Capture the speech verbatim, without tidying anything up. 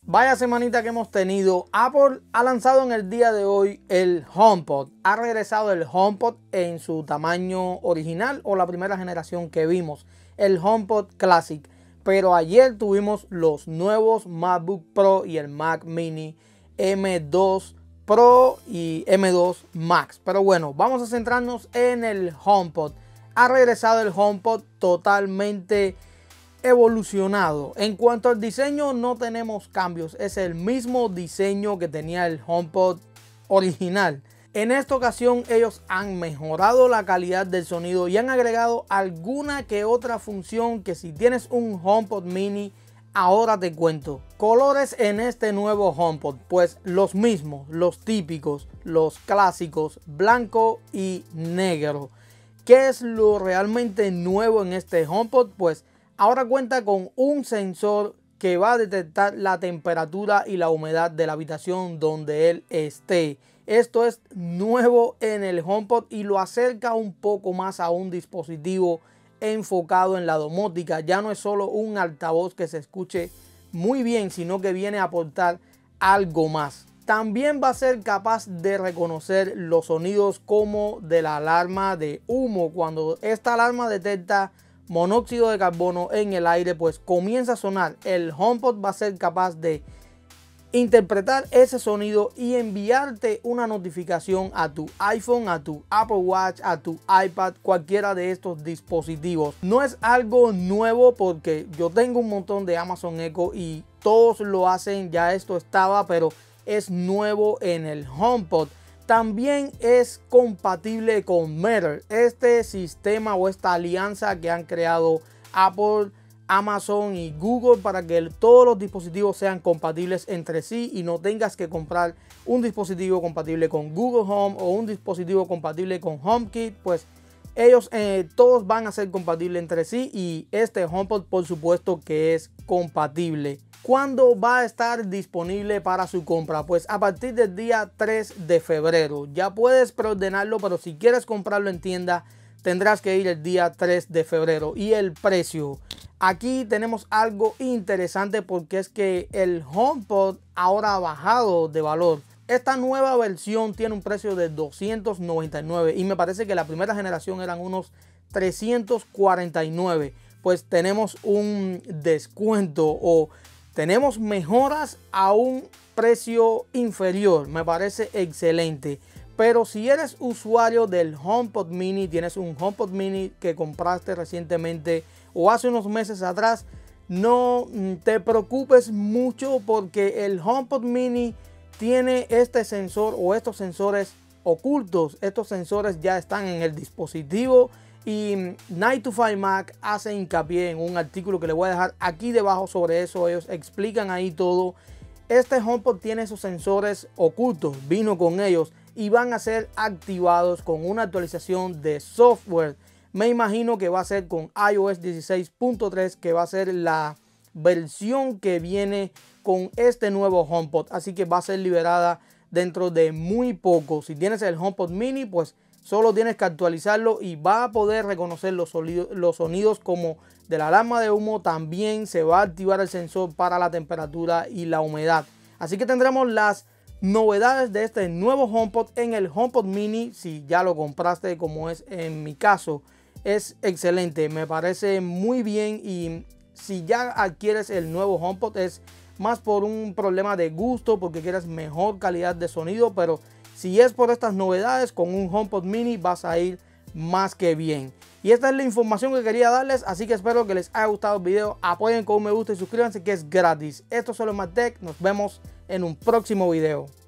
Vaya semanita que hemos tenido. Apple ha lanzado en el día de hoy el HomePod. Ha regresado el HomePod en su tamaño original o la primera generación que vimos, el HomePod Classic. Pero ayer tuvimos los nuevos MacBook Pro y el Mac Mini M dos Pro y M dos Max. Pero bueno, vamos a centrarnos en el HomePod. Ha regresado el HomePod totalmente evolucionado. En cuanto al diseño, no tenemos cambios, es el mismo diseño que tenía el HomePod original. En esta ocasión ellos han mejorado la calidad del sonido y han agregado alguna que otra función que si tienes un HomePod Mini, ahora te cuento. Colores en este nuevo HomePod, pues los mismos, los típicos, los clásicos, blanco y negro. ¿Qué es lo realmente nuevo en este HomePod? Pues ahora cuenta con un sensor que va a detectar la temperatura y la humedad de la habitación donde él esté. Esto es nuevo en el HomePod y lo acerca un poco más a un dispositivo enfocado en la domótica. Ya no es solo un altavoz que se escuche muy bien, sino que viene a aportar algo más. También va a ser capaz de reconocer los sonidos como de la alarma de humo. Cuando esta alarma detecta monóxido de carbono en el aire, pues comienza a sonar. El HomePod va a ser capaz de interpretar ese sonido y enviarte una notificación a tu iPhone, a tu Apple Watch, a tu iPad, cualquiera de estos dispositivos. No es algo nuevo porque yo tengo un montón de Amazon Echo y todos lo hacen, ya esto estaba, pero es nuevo en el HomePod. También es compatible con Matter, este sistema o esta alianza que han creado Apple, Amazon y Google para que todos los dispositivos sean compatibles entre sí y no tengas que comprar un dispositivo compatible con Google Home o un dispositivo compatible con HomeKit. Pues ellos eh, todos van a ser compatibles entre sí y este HomePod por supuesto que es compatible. ¿Cuándo va a estar disponible para su compra? Pues a partir del día tres de febrero. Ya puedes preordenarlo, pero si quieres comprarlo en tienda tendrás que ir el día tres de febrero. Y el precio. Aquí tenemos algo interesante porque es que el HomePod ahora ha bajado de valor. Esta nueva versión tiene un precio de doscientos noventa y nueve y me parece que la primera generación eran unos trescientos cuarenta y nueve. Pues tenemos un descuento o tenemos mejoras a un precio inferior. Me parece excelente. Pero si eres usuario del HomePod Mini, tienes un HomePod Mini que compraste recientemente o hace unos meses atrás, no te preocupes mucho porque el HomePod Mini tiene este sensor o estos sensores ocultos. Estos sensores ya están en el dispositivo y nine to five Mac hace hincapié en un artículo que le voy a dejar aquí debajo sobre eso. Ellos explican ahí todo. Este HomePod tiene esos sensores ocultos, vino con ellos y van a ser activados con una actualización de software. Me imagino que va a ser con i O S dieciséis punto tres, que va a ser la versión que viene con este nuevo HomePod. Así que va a ser liberada dentro de muy poco. Si tienes el HomePod Mini, pues solo tienes que actualizarlo y va a poder reconocer los sonidos, los sonidos como de la alarma de humo. También se va a activar el sensor para la temperatura y la humedad. Así que tendremos las novedades de este nuevo HomePod en el HomePod Mini. Si ya lo compraste, como es en mi caso, es excelente, me parece muy bien. Y si ya adquieres el nuevo HomePod es más por un problema de gusto, porque quieres mejor calidad de sonido. Pero si es por estas novedades, con un HomePod Mini vas a ir más que bien. Y esta es la información que quería darles, así que espero que les haya gustado el video. Apoyen con un me gusta y suscríbanse, que es gratis. Esto es solo MacTech, nos vemos en un próximo video.